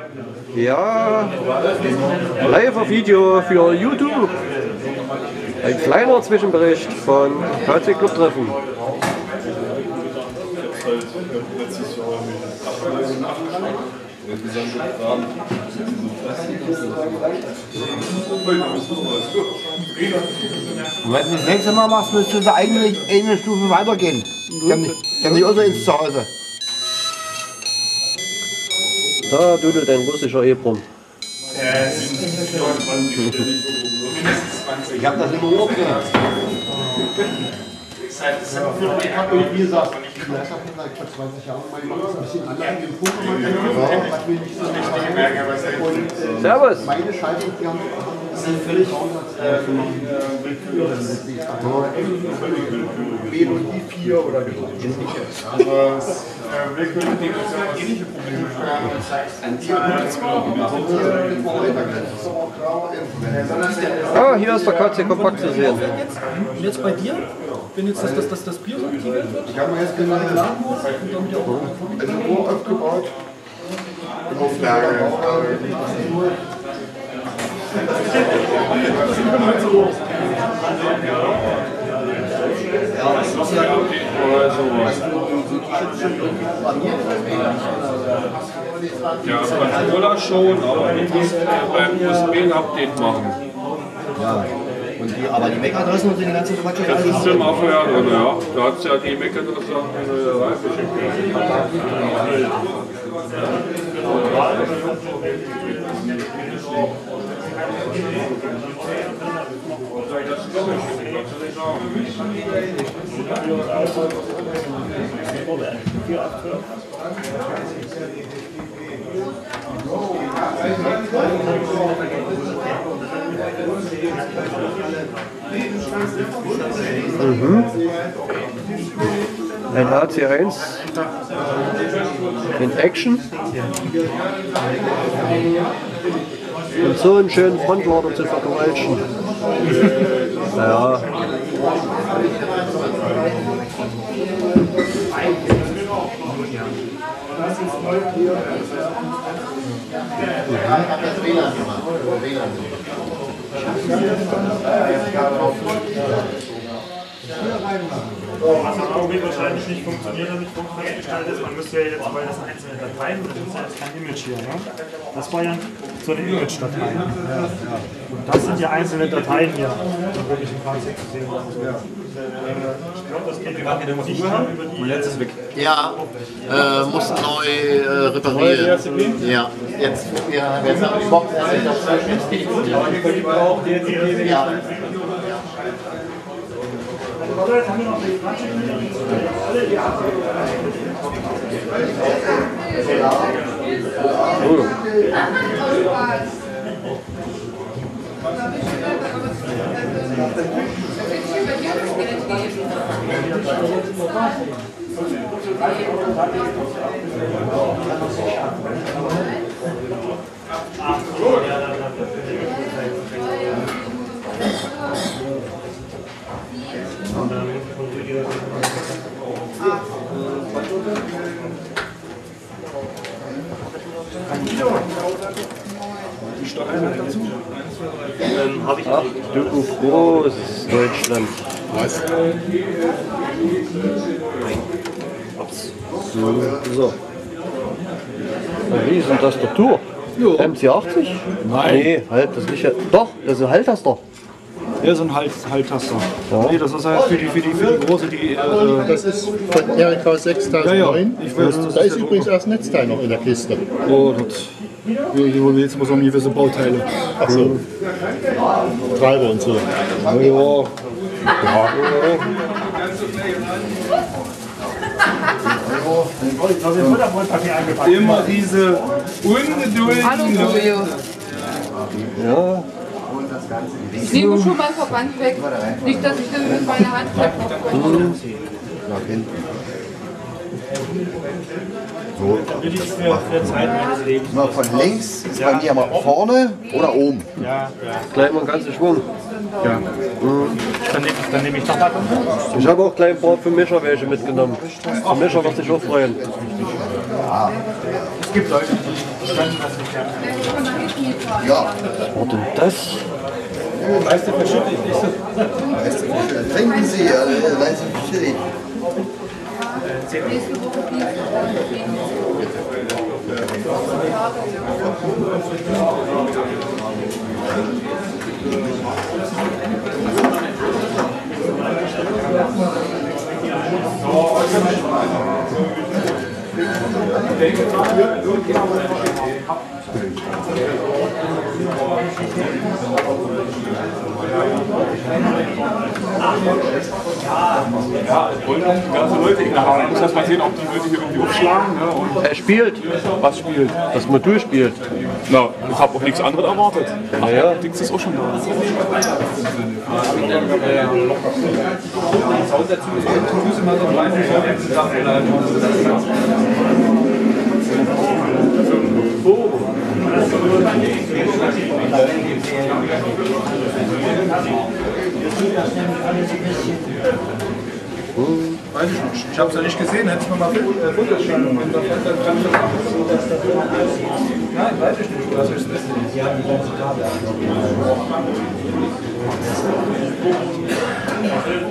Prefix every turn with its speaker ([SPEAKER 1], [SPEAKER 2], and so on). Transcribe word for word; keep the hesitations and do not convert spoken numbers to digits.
[SPEAKER 1] Ja, live auf Video für YouTube. Ein kleiner Zwischenbericht von K C Club Treffen.
[SPEAKER 2] Und wenn du das nächste Mal machst, müsstest du eigentlich eine Stufe weitergehen. Kann ich, kann ich auch so ins Zuhause.
[SPEAKER 1] Da dudelt ein russischer Hebron.
[SPEAKER 2] Ich habe das immer hoch gemacht. Ich habe wie gesagt, ich habe vor zwanzig Jahren mal gemacht, das ein bisschen anders im Pokémon. Was will ich so nicht.
[SPEAKER 1] Servus!
[SPEAKER 2] Meine Schaltung, die haben sind völlig B und I vier oder aber willkürliche ähnliche Probleme
[SPEAKER 1] Ah, hier ist der K C Kompakt zu sehen.
[SPEAKER 3] Und jetzt bei dir, wenn jetzt das, das, das, das Bier aktiviert wird,
[SPEAKER 2] ich habe mir jetzt genau ein Rohr aufgebaut. Auflage.
[SPEAKER 4] Ja, beim Controller schon, aber nicht beim U S B ein Update machen.
[SPEAKER 2] Ja. Und die, aber die Mac-Adressen und den ganzen Quatsch.
[SPEAKER 4] Das ist im Aufhören, oder ja? Da hat es ja die Mac-Adresse reingeschickt.
[SPEAKER 1] Mhm. Ein H C eins in Action und so einen schönen Frontlader zu vergewaltigen. Ja.
[SPEAKER 5] Was im Augenblick wahrscheinlich nicht funktioniert und nicht festgestellt ist, man müsste ja jetzt, weil das einzelne Dateien, das ist ja jetzt kein Image hier, ne? Das war ja so eine Image-Datei. Ja, ja. Und das sind ja einzelne Dateien hier, die wirklich im K C zu sehen sind. Ja. Ich glaube, das geht gerade nicht über die...
[SPEAKER 2] Und jetzt ist weg. Ja, äh, muss neu äh, reparieren. Ja, jetzt, ja, jetzt haben wir die Box erst. Ja.
[SPEAKER 1] Oh.
[SPEAKER 5] Ähm, habe ich
[SPEAKER 1] Ach du groß Deutschland.
[SPEAKER 2] Was?
[SPEAKER 1] So. so. Eine riesen Tastatur.
[SPEAKER 3] Ja.
[SPEAKER 1] M C achtzig?
[SPEAKER 3] Nein.
[SPEAKER 1] Nee, halt, das nicht. Doch, das ist ein Halttaster.
[SPEAKER 3] Ja, so ein Halt, Halttaster.
[SPEAKER 1] Ja.
[SPEAKER 3] Nee, das ist halt für die, für die, für die große, die. Äh,
[SPEAKER 6] Das ist von R K sechstausendneun.
[SPEAKER 3] Ja, ja. Ich weiß, das
[SPEAKER 6] Da
[SPEAKER 3] ist
[SPEAKER 6] ist
[SPEAKER 3] der
[SPEAKER 6] übrigens das Netzteil noch in der Kiste.
[SPEAKER 3] oh, das. Wir holen jetzt mal so gewisse Bauteile.
[SPEAKER 6] Ach so. Treiber und so.
[SPEAKER 3] Ja, ja.
[SPEAKER 4] Immer diese ungeduldigen
[SPEAKER 7] Hallo Julio.
[SPEAKER 1] Ja.
[SPEAKER 7] Ich nehme schon mal Verband weg. Nicht, dass ich das mit meiner Hand treffe.
[SPEAKER 6] So. Mal von links ist bei mir mal vorne oder oben.
[SPEAKER 1] Gleich mal einen ganzen Schwung.
[SPEAKER 3] Ja.
[SPEAKER 5] Dann nehme ich, dann nehme ich noch mal.
[SPEAKER 1] Ich habe auch gleich ein paar für Mischer welche mitgenommen. Der Mischer wird sich auch freuen.
[SPEAKER 2] Es gibt Leute, die
[SPEAKER 6] Ja.
[SPEAKER 1] Was war denn das?
[SPEAKER 3] Meister verschüttet ich nicht so.
[SPEAKER 6] Weißt du, trinken Sie, also, weißt du, chillig.
[SPEAKER 7] Nächste Woche
[SPEAKER 4] Ja, wollen die ganzen Leute in der Haare. Ich muss erst mal sehen, ob die Leute hier irgendwie aufschlagen. Ne? Und
[SPEAKER 1] Er spielt.
[SPEAKER 4] was spielt?
[SPEAKER 1] Das Modul spielt.
[SPEAKER 4] Na, ich habe auch nichts anderes erwartet. Ach
[SPEAKER 1] ja.
[SPEAKER 4] Dings ist auch schon da.
[SPEAKER 3] Weiß ich nicht. Ich habe es ja nicht gesehen, hätte es mir mal Fotos schicken. Nein, weiß ich nicht. Was ist das? Die haben die ganze Karte.